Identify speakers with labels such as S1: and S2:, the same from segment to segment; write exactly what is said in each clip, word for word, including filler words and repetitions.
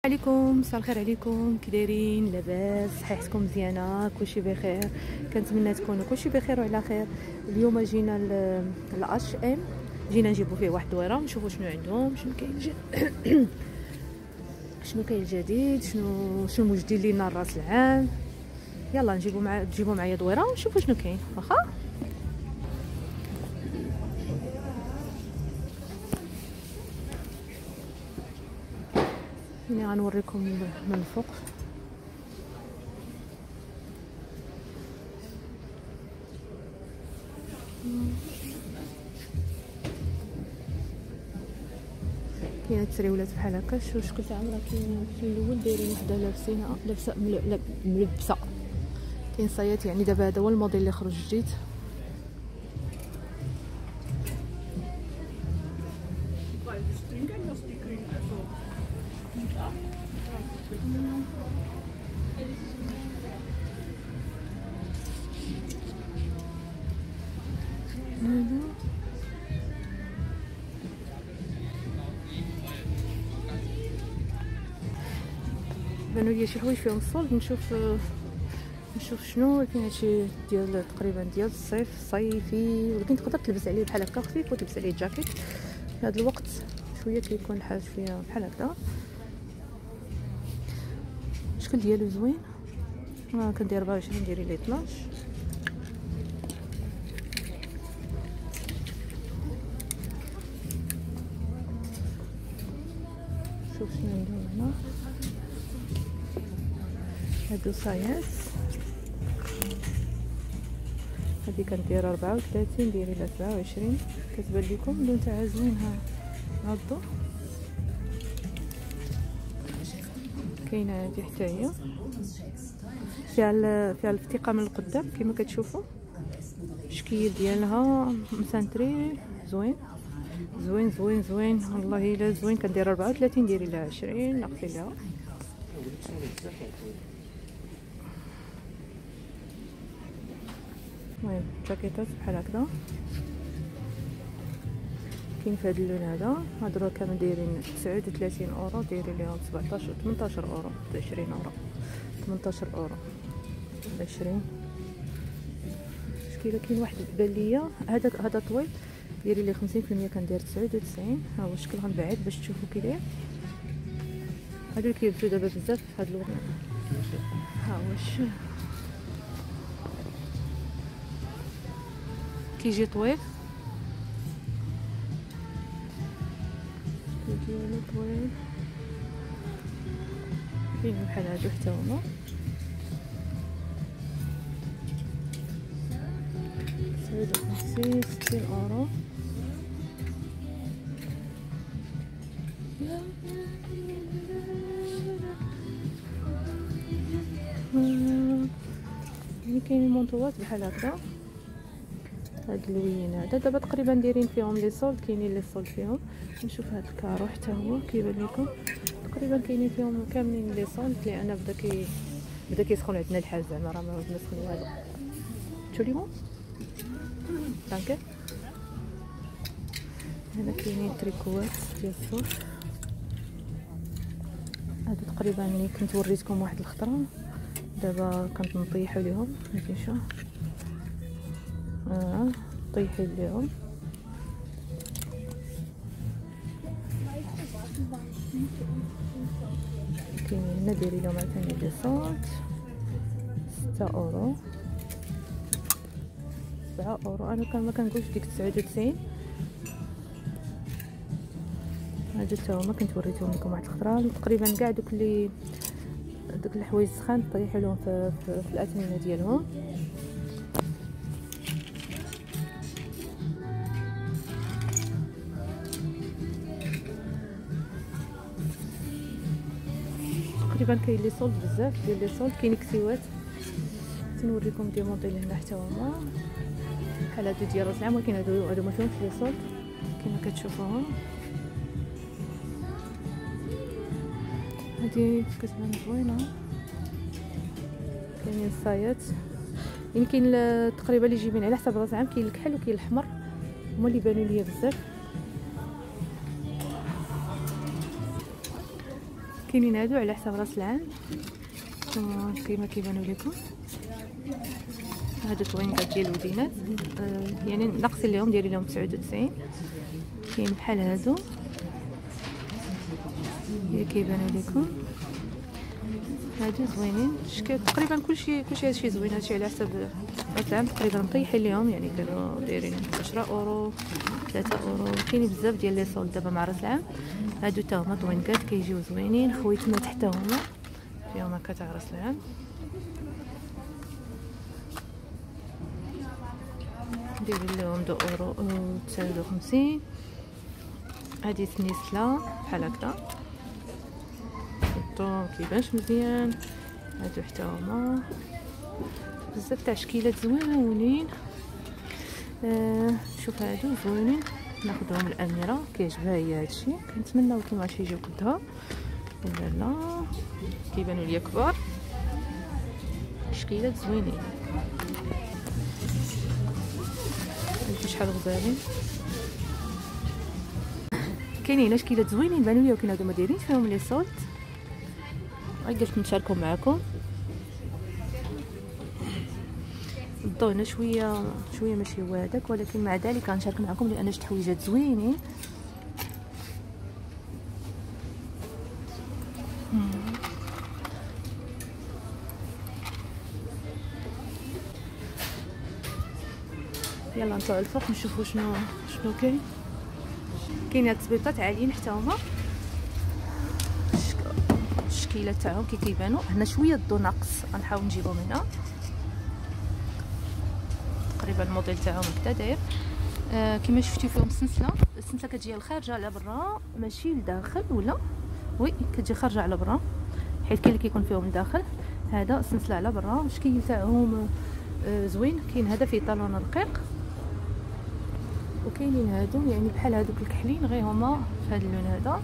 S1: عليكم مساء الخير عليكم، كي دايرين؟ لاباس؟ صحيحتكم مزيانه؟ كلشي بخير؟ كنتمنى تكونوا كلشي بخير وعلى خير. اليوم جينا لاش ام، جينا نجيبو فيه واحد الدويره نشوفوا شنو عندهم، شنو كاين ج... شنو كاين الجديد، شنو شنو مجدين لينا الراس العام. يلا نجيبو مع تجيبوا معايا دويره ونشوفوا شنو كاين. واخا هنا غنوريكم من الفوق. كاينه التريولات بحال هكا، شوف شكل تاع عمرها. كاين في الاول دايرين وحده لابسينها لابسه ملبسه. كاين صايات يعني دابا هذا هو الموديل اللي خرج جديد. بانوا لي شي حوايج فيهم الصلب. نشوف نشوف شنو كاين. هادشي ديال تقريبا ديال الصيف صيفي، ولكن تقدر تلبس عليه بحال هكا خفيف وتلبس عليه جاكيت. في هذا الوقت شويه كيكون الحال شويه بحال هكا. الشكل ديالو زوين. انا كندير أربعة وعشرين، ديري ليه اثناش. شوف شنو عندهم هنا. هادو صايات، هادي كندير أربعة وثلاثين، ديري لها سبعة وعشرين. كتبان لكم اللون تاعها زوين. ها هادو كاينه هادي حتى هي فيها فيها الفتيقه من القدام كما كتشوفوا. الشكل ديالها مسانتري زوين زوين زوين زوين والله الا زوين. كندير أربعة وثلاثين، ديري لها عشرين، نقصي لها. المهم جاكيطات بحال هكذا كاين في هذا اللون هذا. هادو راه كامل دايرين تسعة وثلاثين اورو، دايري ليهم سبعطاش ثمنطاش اورو، عشرين اورو، ثمنطاش اورو، عشرين. شكيله كاين واحد بان ليا هذا هذا طويل، ديري لي خمسين في المية، كندير تسعة وتسعين. ها هو الشكل غنبعد باش تشوفوا كي داير. هادو اللي كيلبسوا دابا بزاف في هاد الوقت. ها واش كيجي طويل، ديالو طويل. كاين بحال هادو حتى هما تسعة وخمسين، ستين اورو. ملي كاين المونطوات بحال هكا. هاد اللوين هذا دابا تقريبا دايرين فيهم لي سولد، كاينين لي سولد فيهم. نشوف هاد الكارو حتى هو كيبان لكم تقريبا كاينين فيهم كاملين لي سولد، لان بدا كي بدا كيسخن عندنا الحال. زعما راه ما نسخنوا هذا توليمون دانك. هنا كاينين تريكوات ديال الصوف. هادو تقريبا اللي كنت وريتكم واحد الخطره، دابا كنت نطيحوا ليهم. نشوف اه طيحي ليهم. كاينين هنا ديري لهم عاوتاني دي صوت ستة اورو، سبعة اورو. انا كان ما كنقولش ديك تسعة وتسعين. هادو حتى هما كنت وريتهم لكم واحد الخطره. تقريبا كاع دوك اللي دوك الحوايج سخان طيحوا لهم في, في, في الاثمنه ديالهم. تقريبا كاين لي سولد بزاف ديال لي سولد. كاين كسيوات، تنوريكم دي موديل هنا حتى هما بحال هادو ديال راس العام، ولكن هادو هادو ما فيهمش لي سولد كما كتشوفوهم. هادي كتبان زوينه. كاينين الصايات يمكن تقريبا اللي جايبين على حسب راس العام. كاين الكحل وكاين الاحمر، هما اللي بانوا ليا بزاف. كاينين هادو على حساب راس العام كيما كيبانوا لكم. هادو طوينكات ديال الودينات آه يعني ناقصين لهم دايرين لهم تسعة وتسعين. كاين بحال هادو هي كيبانوا لكم، هادو زوينين. شكل تقريبا كلشي كلشي هادشي زوين. هادشي على حسب راس العام تقريبا مطيحين ليهم، يعني كانوا دايرين عشرة اورو ثلاثة اورو. كاين بزاف ديال لي صول دابا مع راس العام. هادو تا هما طوينكات كيجيو زوينين. خويتنا حتى هما فيهم هكا تاع راس العام. دايرين لهم دو اورو تسعة وخمسين. هادي سنيسله بحال هكا، الطون كيبانش مزيان. هادو حتى هما بزاف تاع شكيلات زوينين. آه شوف هادو زوينين، ناخذهم الاميره كيعجبها هي هادشي. كنتمناو كي ماشي يجيو قدها ولا لا. كيبانوا ليا كبار، شكيلات زوينين. هادو شحال غزالين. كاينين شكيلات زوينين بانوا ليا، وكاين هادو ما دايرينش فيهم لي صولت. غير قلت نشاركهم معكم. الضو هنا شويه شويه ماشي هو هذاك، ولكن مع ذلك غنشارك معكم لان شت حويجات زوينين. يلا نطلعوا الفوق نشوفوا شنو شنو كاين. كاين هاد التبيطات عاليين حتى هما، الشكيلات تاعهم كي كيبانوا. هنا شويه الضو ناقص، غنحاول نجيبهم هنا. تقريبا الموديل تاعهم هكذا داير. آه كما شفتوا فيهم السنسله. السنسله كتجي الخارجه على برا ماشي لداخل، ولا وي كتجي خارجه على برا، حيت كاين اللي كيكون فيهم لداخل. هذا السنسله على برا. الشكل تاعهم آه زوين. كاين هذا فيه طالون رقيق، وكاينين هادو يعني بحال هادوك الكحلين غير هما في هذا اللون هذا.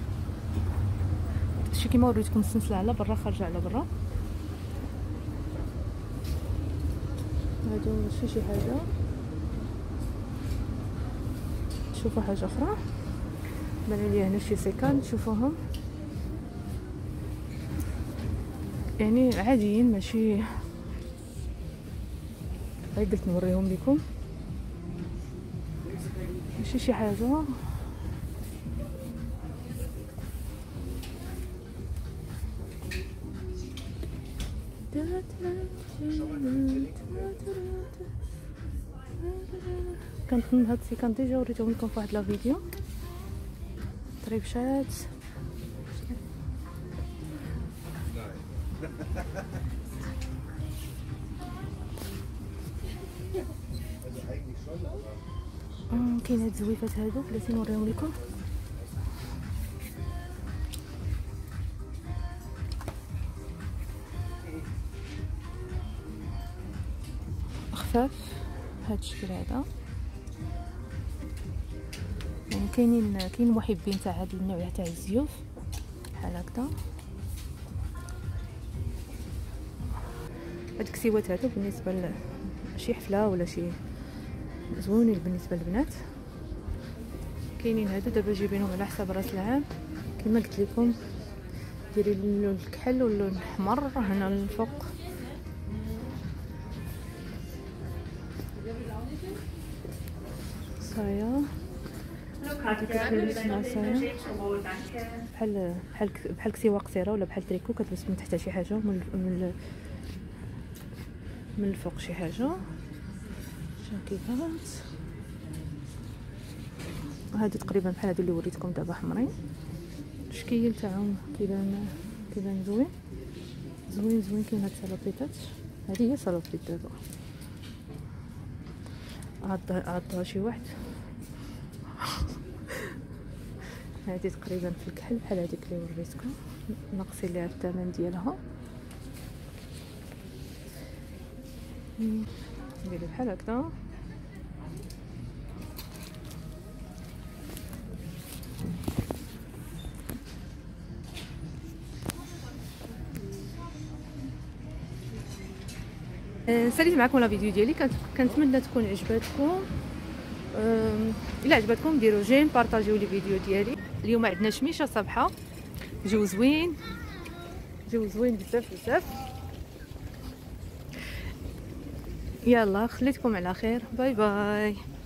S1: شي كيما وريتكم السنسله على برا خارجه على برا. هادو ماشي شي حاجه. شوفوا حاجه اخرى بانوا لي هنا شي سيكان، شوفوهم يعني عاديين ماشي. غير قلت نوريهم لكم ماشي شي حاجه. كنظن هاد السيكان ديجا وريتهم لكم في واحد لا فيديو. طريبشات كاين هاد الزويفات هادو بلاتي نوريهم لكم. خفاف هاد الشكل هذا. يعني كاينين كاين محبين تاع هاد النوع تاع الزيوف بحال هكذا. هاد الكسيوات هادو بالنسبه لشي حفله ولا شي زوينين بالنسبه للبنات. كاينين هادو دابا جايبينهم على حساب راس العام كما قلت لكم. ديري اللون الكحل واللون الاحمر هنا الفوق. صايا بحال بحال بحال كسيوه قصيره ولا بحال تريكو كتلبس من تحت شي حاجه من من من الفوق شي حاجه. شاكيبات هادو تقريبا بحال هادو اللي وريتكم دابا حمرين. الشكل تاعهم كيبان كيبان زوين زوين زوين. كاين هاد السلوبيطات، هذه هي سلوبيط دابا عطها عطها شي واحد. هذه تقريبا في الكحل بحال هذيك اللي وريتكم، ناقصين ليها الثمن ديالها. نديرو بحال هكذا. ساليت معكم لا فيديو ديالي. كنتمنى تكون عجباتكم. الا عجبتكم ديروا جيم، بارطاجيو لي فيديو ديالي. اليوم عندنا شميشه صبحه جو زوين، جو زوين بزاف بزاف. يلا خليتكم على خير، باي باي.